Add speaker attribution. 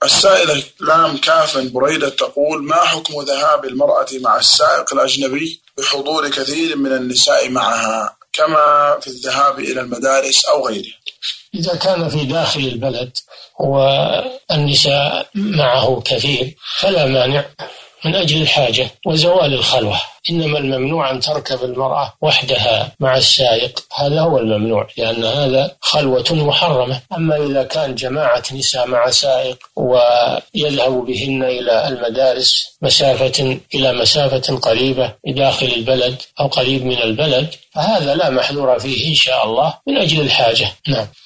Speaker 1: السائلة لام كاف بريدة تقول: ما حكم ذهاب المرأة مع السائق الأجنبي بحضور كثير من النساء معها كما في الذهاب إلى المدارس أو غيره؟
Speaker 2: إذا كان في داخل البلد والنساء معه كثير فلا مانع من أجل الحاجة وزوال الخلوة، إنما الممنوع أن تركب المرأة وحدها مع السائق، هذا هو الممنوع، لأن هذا خلوة محرمة. أما إذا كان جماعة نساء مع سائق ويذهب بهن إلى المدارس إلى مسافة قريبة داخل البلد أو قريب من البلد، فهذا لا محذور فيه إن شاء الله من أجل الحاجة. نعم.